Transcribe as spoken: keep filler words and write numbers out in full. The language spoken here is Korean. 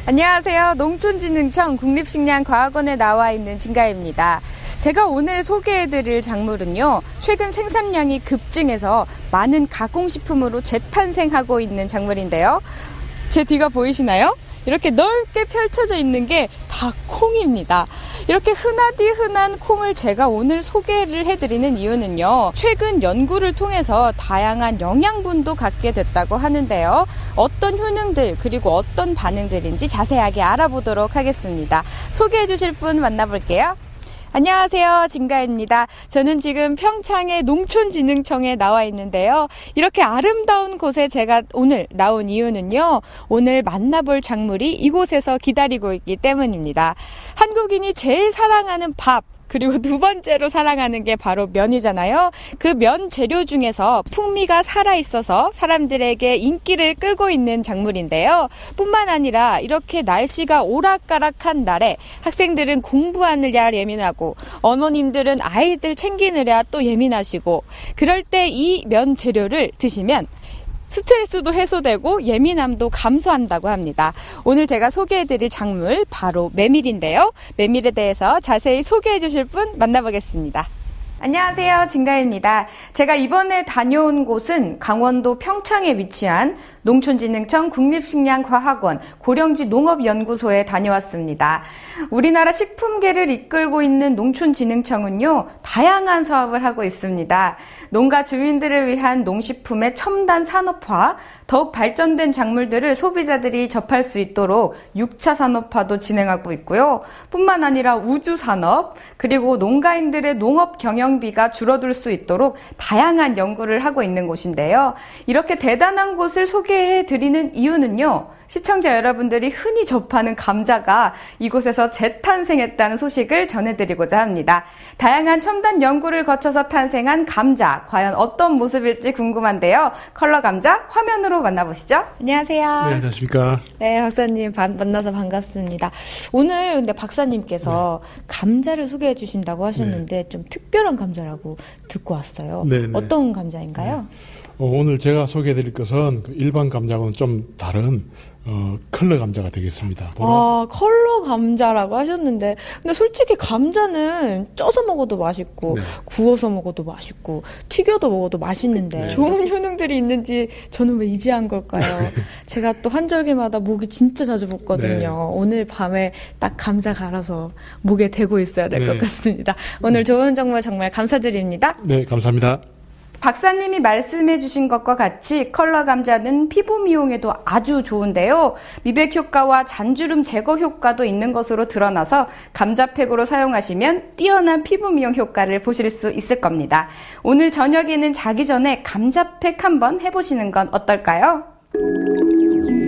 안녕하세요. 농촌진흥청 국립식량과학원에 나와 있는 진가입니다. 제가 오늘 소개해드릴 작물은요, 최근 생산량이 급증해서 많은 가공식품으로 재탄생하고 있는 작물인데요. 제 뒤가 보이시나요? 이렇게 넓게 펼쳐져 있는 게 다 콩입니다. 이렇게 흔하디 흔한 콩을 제가 오늘 소개를 해드리는 이유는요, 최근 연구를 통해서 다양한 영양분도 갖게 됐다고 하는데요. 어떤 효능들 그리고 어떤 반응들인지 자세하게 알아보도록 하겠습니다. 소개해 주실 분 만나볼게요. 안녕하세요. 진가입니다. 저는 지금 평창의 농촌진흥청에 나와 있는데요. 이렇게 아름다운 곳에 제가 오늘 나온 이유는요, 오늘 만나볼 작물이 이곳에서 기다리고 있기 때문입니다. 한국인이 제일 사랑하는 밥, 그리고 두 번째로 사랑하는 게 바로 면이잖아요. 그 면 재료 중에서 풍미가 살아있어서 사람들에게 인기를 끌고 있는 작물인데요. 뿐만 아니라 이렇게 날씨가 오락가락한 날에 학생들은 공부하느라 예민하고 어머님들은 아이들 챙기느라 또 예민하시고, 그럴 때 이 면 재료를 드시면 스트레스도 해소되고 예민함도 감소한다고 합니다. 오늘 제가 소개해드릴 작물 바로 메밀인데요. 메밀에 대해서 자세히 소개해 주실 분 만나보겠습니다. 안녕하세요. 진가입니다. 제가 이번에 다녀온 곳은 강원도 평창에 위치한 농촌진흥청 국립식량과학원 고령지 농업연구소에 다녀왔습니다. 우리나라 식품계를 이끌고 있는 농촌진흥청은요, 다양한 사업을 하고 있습니다. 농가 주민들을 위한 농식품의 첨단 산업화, 더욱 발전된 작물들을 소비자들이 접할 수 있도록 육 차 산업화도 진행하고 있고요. 뿐만 아니라 우주산업, 그리고 농가인들의 농업 경영비가 줄어들 수 있도록 다양한 연구를 하고 있는 곳인데요. 이렇게 대단한 곳을 소개해드리는 이유는요, 시청자 여러분들이 흔히 접하는 감자가 이곳에서 재탄생했다는 소식을 전해드리고자 합니다. 다양한 첨단 연구를 거쳐서 탄생한 감자, 과연 어떤 모습일지 궁금한데요. 컬러 감자 화면으로 만나보시죠. 안녕하세요. 네, 안녕하십니까. 네, 박사님 만나서 반갑습니다. 오늘 근데 박사님께서 네. 감자를 소개해 주신다고 하셨는데 네. 좀 특별한 감자라고 듣고 왔어요. 네, 네. 어떤 감자인가요? 네. 어, 오늘 제가 소개해 드릴 것은 그 일반 감자하고는 좀 다른 어, 컬러 감자가 되겠습니다. 보라색. 아, 컬러 감자라고 하셨는데, 근데 솔직히 감자는 쪄서 먹어도 맛있고, 네. 구워서 먹어도 맛있고, 튀겨도 먹어도 맛있는데, 네. 좋은 효능들이 있는지 저는 왜 이제 한 걸까요? 제가 또 한절기마다 목이 진짜 자주 붓거든요. 네. 오늘 밤에 딱 감자 갈아서 목에 대고 있어야 될 것 네. 같습니다. 오늘 좋은 정보 정말 감사드립니다. 네, 감사합니다. 박사님이 말씀해 주신 것과 같이 컬러 감자는 피부 미용에도 아주 좋은데요. 미백 효과와 잔주름 제거 효과도 있는 것으로 드러나서 감자팩으로 사용하시면 뛰어난 피부 미용 효과를 보실 수 있을 겁니다. 오늘 저녁에는 자기 전에 감자팩 한번 해보시는 건 어떨까요?